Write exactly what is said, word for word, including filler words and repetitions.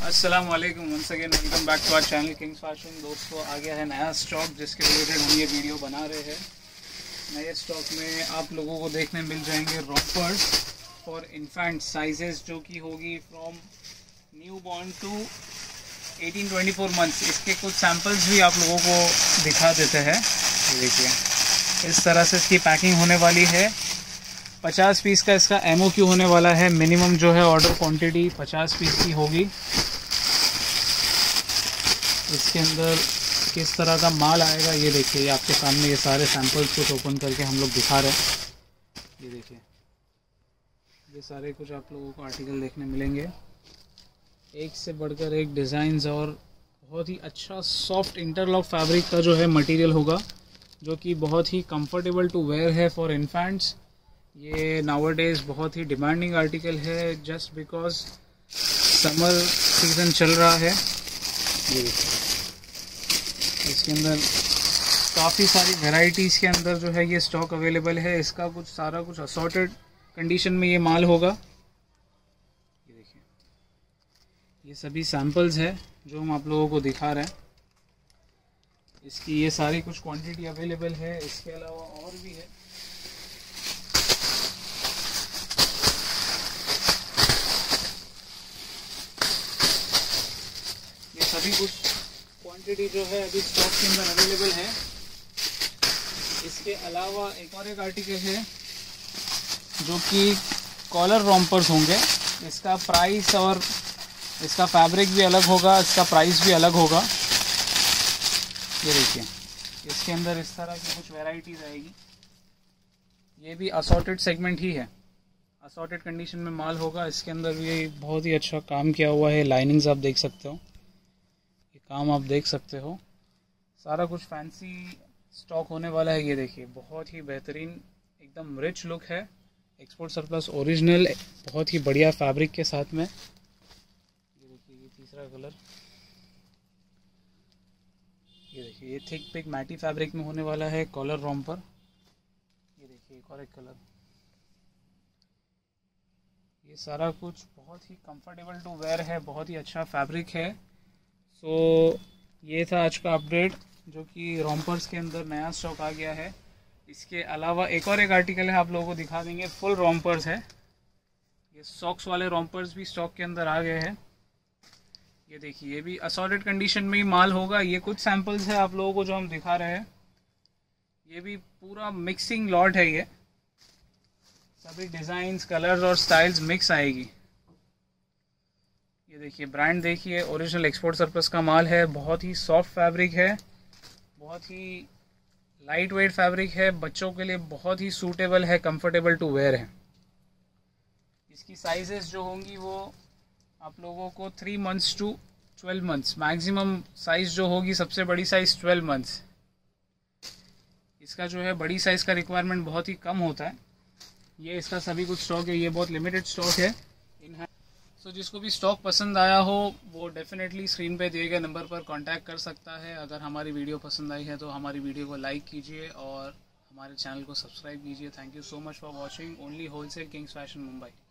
अस्सलाम वालेकुम, once again welcome back to our channel Kings Fashion. दोस्तों, आ गया है नया स्टॉक जिसके रिलेटेड हम ये वीडियो बना रहे हैं। नए स्टॉक में आप लोगों को देखने मिल जाएंगे रॉपर्स फॉर इन्फेंट साइजेस, जो कि होगी from newborn to eighteen twenty four months. इसके कुछ सैम्पल्स भी आप लोगों को दिखा देते हैं। ये देखिए, इस तरह से इसकी पैकिंग होने वाली है। पचास पीस का इसका एमओक्यू होने वाला है। मिनिमम जो है ऑर्डर क्वांटिटी पचास पीस की होगी। इसके अंदर किस तरह का माल आएगा ये देखिए, ये आपके सामने ये सारे सैंपल्स कुछ ओपन करके हम लोग दिखा रहे हैं। ये देखिए, ये सारे कुछ आप लोगों को आर्टिकल देखने मिलेंगे, एक से बढ़कर एक डिज़ाइंस, और बहुत ही अच्छा सॉफ्ट इंटरलॉक फैब्रिक का जो है मटेरियल होगा, जो कि बहुत ही कंफर्टेबल टू वेयर है फॉर इन्फेंट्स। ये नाउअडेज बहुत ही डिमांडिंग आर्टिकल है, जस्ट बिकॉज समर सीज़न चल रहा है। ये देखिए, इसके अंदर काफ़ी सारी वैरायटीज़ के अंदर जो है ये स्टॉक अवेलेबल है। इसका कुछ सारा कुछ असॉर्टेड कंडीशन में ये माल होगा। ये देखिए, ये सभी सैम्पल्स है जो हम आप लोगों को दिखा रहे हैं। इसकी ये सारी कुछ क्वांटिटी अवेलेबल है। इसके अलावा और भी है। ये सभी कुछ क्वांटिटी जो है अभी स्टॉक के अंदर अवेलेबल है। इसके अलावा एक और एक आर्टिकल है जो कि कॉलर रॉम्पर्स होंगे। इसका प्राइस और इसका फैब्रिक भी अलग होगा, इसका प्राइस भी अलग होगा। ये देखिए, इसके अंदर इस तरह की कुछ वैरायटीज़ आएगी। ये भी असॉर्टेड सेगमेंट ही है, असॉर्टेड कंडीशन में माल होगा। इसके अंदर भी बहुत ही अच्छा काम किया हुआ है। लाइनिंग्स आप देख सकते हो, ये काम आप देख सकते हो। सारा कुछ फैंसी स्टॉक होने वाला है। ये देखिए, बहुत ही बेहतरीन, एकदम रिच लुक है। एक्सपोर्ट सरप्लस ओरिजिनल, बहुत ही बढ़िया फैब्रिक के साथ में। ये देखिए, ये तीसरा कलर, ये देखिए, ये थिक पिक मैटी फैब्रिक में होने वाला है, कॉलर रॉम्पर। ये देखिए, एक और एक कलर। ये सारा कुछ बहुत ही कंफर्टेबल टू वेयर है, बहुत ही अच्छा फैब्रिक है। सो so, ये था आज का अपडेट, जो कि रॉम्पर्स के अंदर नया स्टॉक आ गया है। इसके अलावा एक और एक आर्टिकल है, आप लोगों को दिखा देंगे। फुल रॉम्पर्स है, ये सॉक्स वाले रॉम्पर्स भी स्टॉक के अंदर आ गए हैं। ये देखिए, ये भी असॉर्टेड कंडीशन में ही माल होगा। ये कुछ सैंपल्स है आप लोगों को जो हम दिखा रहे हैं। ये भी पूरा मिक्सिंग लॉट है। ये सभी डिज़ाइंस, कलर्स और स्टाइल्स मिक्स आएगी। ये देखिए, ब्रांड देखिए, ओरिजिनल एक्सपोर्ट सरप्लस का माल है। बहुत ही सॉफ्ट फैब्रिक है, बहुत ही लाइट वेट फैब्रिक है। बच्चों के लिए बहुत ही सूटेबल है, कंफर्टेबल टू वेयर है। इसकी साइजेस जो होंगी वो आप लोगों को three months to twelve months, maximum size जो होगी सबसे बड़ी साइज़ ट्वेल्व मंथ्स। इसका जो है बड़ी साइज़ का रिक्वायरमेंट बहुत ही कम होता है। ये इसका सभी कुछ स्टॉक है, ये बहुत लिमिटेड स्टॉक है इन हैंड। सो जिसको भी स्टॉक पसंद आया हो वो डेफिनेटली स्क्रीन पे दिए गए नंबर पर कांटेक्ट कर सकता है। अगर हमारी वीडियो पसंद आई है तो हमारी वीडियो को लाइक कीजिए और हमारे चैनल को सब्सक्राइब कीजिए। Thank you so much for watching. Only wholesale Kings Fashion Mumbai.